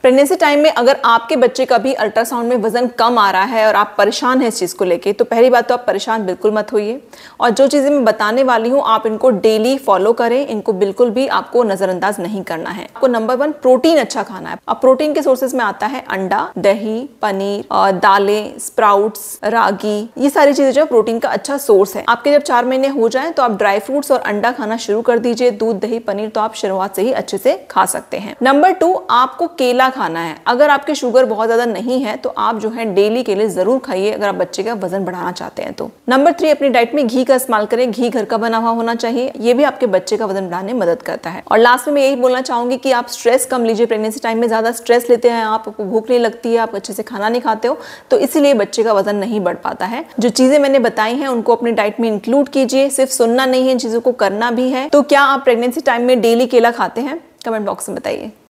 Pregnancy time में अगर आपके बच्चे का भी अल्ट्रासाउंड में वजन कम आ रहा है और आप परेशान हैं इस चीज़ को लेके, तो पहली बात तो आप परेशान बिल्कुल मत होइए। और जो चीज़ें मैं बताने वाली हूँ आप इनको डेली फॉलो करें, इनको बिल्कुल भी आपको नज़रअंदाज नहीं करना है। आपको नंबर 1 प्रोटीन अच्छा खाना है। अब प्रोटीन के सोर्सेज में आता है अंडा, दही, पनीर, दालें, स्प्राउट्स, रागी, ये सारी चीज़ें जो प्रोटीन का अच्छा सोर्स है। आपके जब 4 महीने हो जाए तो आप ड्राई फ्रूट्स और अंडा खाना शुरू कर दीजिए। दूध, दही, पनीर तो आप शुरुआत से ही अच्छे से खा सकते हैं। नंबर 2, आपको केला खाना है। अगर आपके शुगर बहुत ज्यादा नहीं है तो आप जो है डेली केले जरूर खाइए अगर आप बच्चे का वजन बढ़ाना चाहते हैं तो। नंबर 3, अपनी डाइट में घी का इस्तेमाल करें। घी घर का बना हुआ होना चाहिए, ये भी आपके बच्चे का वजन बढ़ाने में मदद करता है। और लास्ट में मैं यही बोलना चाहूंगी कि आप स्ट्रेस कम लीजिए। प्रेगनेंसी टाइम में ज्यादा स्ट्रेस लेते हैं, आपको भूख नहीं लगती है, आप अच्छे से खाना नहीं खाते हो, तो इसीलिए बच्चे का वजन नहीं बढ़ पाता है। जो चीजें मैंने बताई हैं उनको अपनी डाइट में इंक्लूड कीजिए। सिर्फ सुनना नहीं है, चीजों को करना भी है। तो क्या आप प्रेगनेंसी टाइम में डेली केला खाते हैं? कमेंट बॉक्स में बताइए।